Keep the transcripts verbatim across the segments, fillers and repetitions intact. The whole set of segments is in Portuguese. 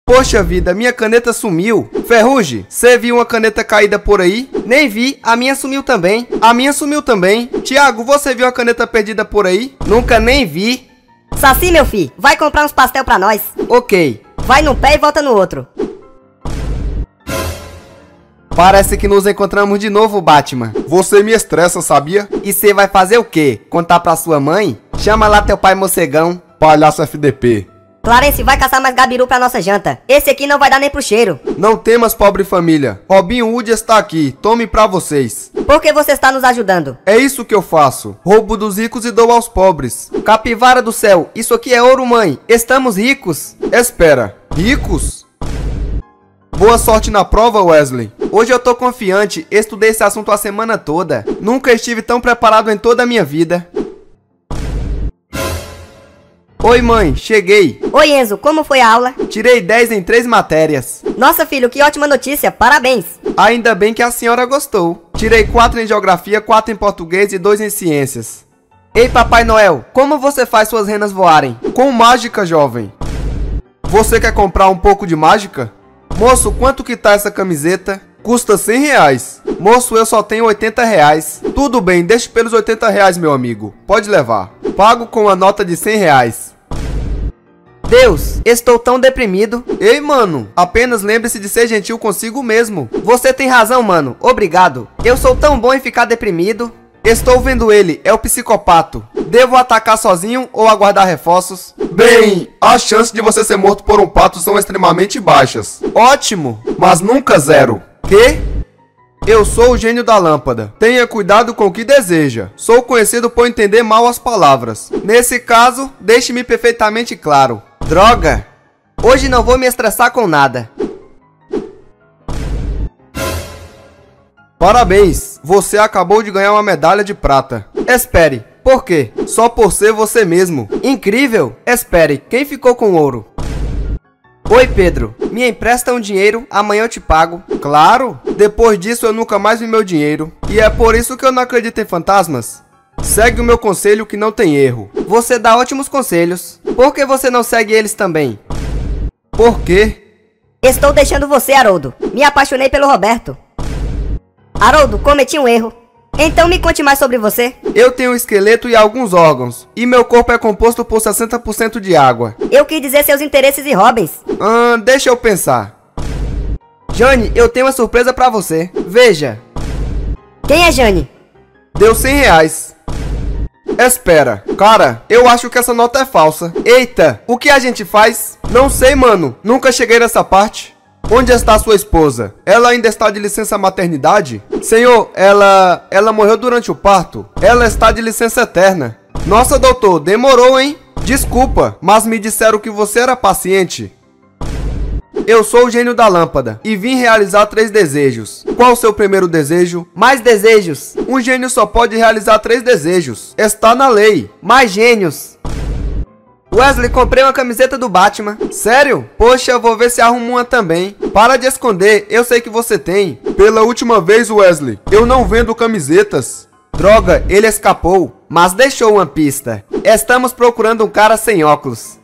Poxa vida, minha caneta sumiu. Ferrugem, você viu uma caneta caída por aí? Nem vi, a minha sumiu também. A minha sumiu também. Tiago, você viu a caneta perdida por aí? Nunca nem vi. Saci, meu filho, vai comprar uns pastel pra nós. Ok. Vai num pé e volta no outro. Parece que nos encontramos de novo, Batman. Você me estressa, sabia? E você vai fazer o quê? Contar pra sua mãe? Chama lá teu pai morcegão. Palhaço F D P. Clarence, vai caçar mais gabiru pra nossa janta. Esse aqui não vai dar nem pro cheiro. Não temas, pobre família. Robin Hood está aqui. Tome pra vocês. Por que você está nos ajudando? É isso que eu faço. Roubo dos ricos e dou aos pobres. Capivara do céu, isso aqui é ouro, mãe. Estamos ricos. Espera, ricos? Boa sorte na prova, Wesley. Hoje eu tô confiante. Estudei esse assunto a semana toda. Nunca estive tão preparado em toda a minha vida. Oi, mãe, cheguei. Oi, Enzo, como foi a aula? Tirei dez em três matérias. Nossa, filho, que ótima notícia, parabéns. Ainda bem que a senhora gostou. Tirei quatro em geografia, quatro em português e dois em ciências. Ei, Papai Noel, como você faz suas renas voarem? Com mágica, jovem. Você quer comprar um pouco de mágica? Moço, quanto que tá essa camiseta? Custa cem reais. Moço, eu só tenho oitenta reais. Tudo bem, deixe pelos oitenta reais, meu amigo. Pode levar. Pago com a nota de cem reais. Deus, estou tão deprimido. Ei, mano, apenas lembre-se de ser gentil consigo mesmo. Você tem razão, mano. Obrigado. Eu sou tão bom em ficar deprimido. Estou vendo ele, é o psicopato. Devo atacar sozinho ou aguardar reforços? Bem, as chances de você ser morto por um pato são extremamente baixas. Ótimo. Mas nunca zero. Quê? Eu sou o gênio da lâmpada. Tenha cuidado com o que deseja. Sou conhecido por entender mal as palavras. Nesse caso, deixe-me perfeitamente claro. Droga! Hoje não vou me estressar com nada. Parabéns! Você acabou de ganhar uma medalha de prata. Espere, por quê? Só por ser você mesmo. Incrível! Espere, quem ficou com ouro? Oi, Pedro. Me empresta um dinheiro, amanhã eu te pago. Claro! Depois disso eu nunca mais vi meu dinheiro. E é por isso que eu não acredito em fantasmas. Segue o meu conselho que não tem erro. Você dá ótimos conselhos. Por que você não segue eles também? Por quê? Estou deixando você, Haroldo. Me apaixonei pelo Roberto. Haroldo, cometi um erro. Então me conte mais sobre você. Eu tenho um esqueleto e alguns órgãos. E meu corpo é composto por sessenta por cento de água. Eu quis dizer seus interesses e hobbies. Ah, deixa eu pensar. Jane, eu tenho uma surpresa pra você. Veja. Quem é Jane? Deu cem reais. Espera, cara, eu acho que essa nota é falsa. Eita, o que a gente faz? Não sei, mano. Nunca cheguei nessa parte. Onde está sua esposa? Ela ainda está de licença maternidade? Senhor, ela... ela morreu durante o parto. Ela está de licença eterna. Nossa, doutor, demorou, hein? Desculpa, mas me disseram que você era paciente. Eu sou o gênio da lâmpada e vim realizar três desejos. Qual o seu primeiro desejo? Mais desejos. Um gênio só pode realizar três desejos. Está na lei. Mais gênios. Wesley, comprei uma camiseta do Batman. Sério? Poxa, eu vou ver se arrumo uma também. Para de esconder, eu sei que você tem. Pela última vez, Wesley, eu não vendo camisetas. Droga, ele escapou, mas deixou uma pista. Estamos procurando um cara sem óculos.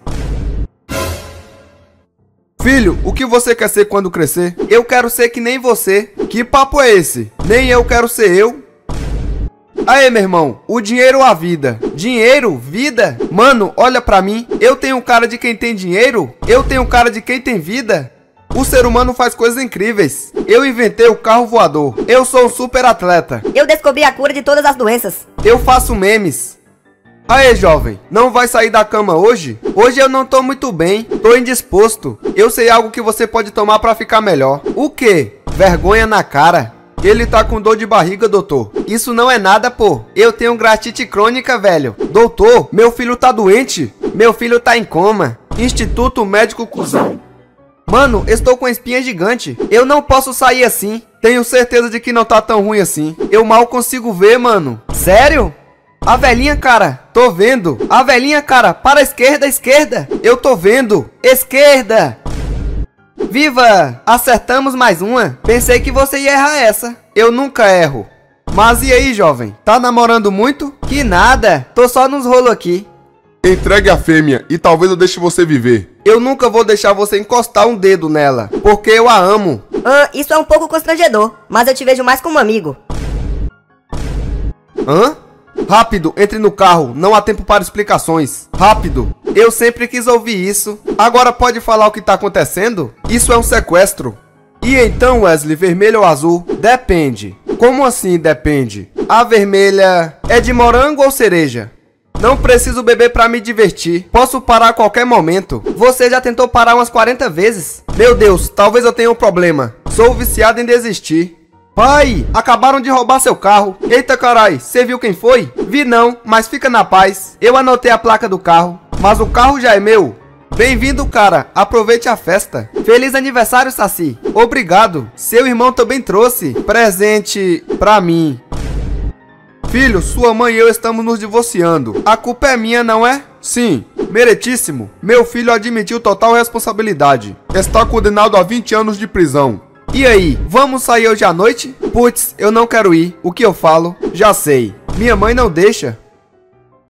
Filho, o que você quer ser quando crescer? Eu quero ser que nem você. Que papo é esse? Nem eu quero ser eu. Aê, meu irmão, o dinheiro ou a vida? Dinheiro? Vida? Mano, olha pra mim. Eu tenho cara de quem tem dinheiro? Eu tenho cara de quem tem vida? O ser humano faz coisas incríveis. Eu inventei o carro voador. Eu sou um super atleta. Eu descobri a cura de todas as doenças. Eu faço memes. Aê, jovem, não vai sair da cama hoje? Hoje eu não tô muito bem, tô indisposto. Eu sei algo que você pode tomar pra ficar melhor. O quê? Vergonha na cara. Ele tá com dor de barriga, doutor. Isso não é nada, pô. Eu tenho gastrite crônica, velho. Doutor, meu filho tá doente. Meu filho tá em coma. Instituto Médico Cuzão. Mano, estou com espinha gigante. Eu não posso sair assim. Tenho certeza de que não tá tão ruim assim. Eu mal consigo ver, mano. Sério? A velhinha, cara, tô vendo. A velhinha, cara, para a esquerda, esquerda. Eu tô vendo. Esquerda. Viva! Acertamos mais uma. Pensei que você ia errar essa. Eu nunca erro. Mas e aí, jovem? Tá namorando muito? Que nada. Tô só nos rolos aqui. Entregue a fêmea e talvez eu deixe você viver. Eu nunca vou deixar você encostar um dedo nela, porque eu a amo. Ah, isso é um pouco constrangedor, mas eu te vejo mais como amigo. Hã? Rápido, entre no carro, não há tempo para explicações. Rápido. Eu sempre quis ouvir isso. Agora pode falar o que tá acontecendo? Isso é um sequestro. E então, Wesley, vermelho ou azul? Depende. Como assim depende? A vermelha é de morango ou cereja? Não preciso beber pra me divertir. Posso parar a qualquer momento. Você já tentou parar umas quarenta vezes? Meu Deus, talvez eu tenha um problema. Sou viciado em desistir. Pai, acabaram de roubar seu carro. Eita carai, você viu quem foi? Vi não, mas fica na paz. Eu anotei a placa do carro, mas o carro já é meu. Bem-vindo, cara. Aproveite a festa. Feliz aniversário, Saci. Obrigado. Seu irmão também trouxe presente pra mim. Filho, sua mãe e eu estamos nos divorciando. A culpa é minha, não é? Sim, meritíssimo. Meu filho admitiu total responsabilidade. Está condenado a vinte anos de prisão. E aí, vamos sair hoje à noite? Putz, eu não quero ir. O que eu falo? Já sei. Minha mãe não deixa.